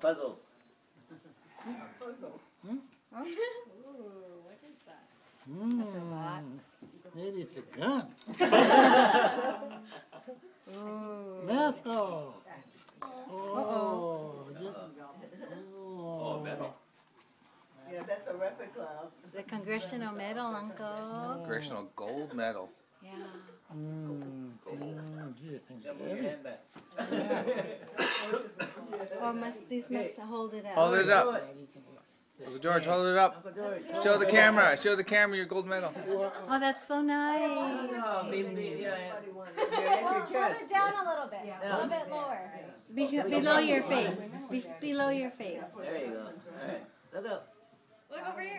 Puzzle. Puzzle. Hmm? Huh? Ooh, what is that? That's a box. Maybe it's a gun. Metal. Oh, Oh, metal. Yeah, that's a replica. The Congressional Medal, Uncle. Congressional Gold Medal. Yeah. Gee, this thing's Put your heavy. hand back. Or this must hold it up. Hold it up. Uncle George, hold it up. Show the camera. Show the camera your gold medal. Oh, that's so nice. Oh, baby, yeah. Hold it down a little bit. A little bit lower. Below your face. Below your face. There you go. All right. Look up. Look over here.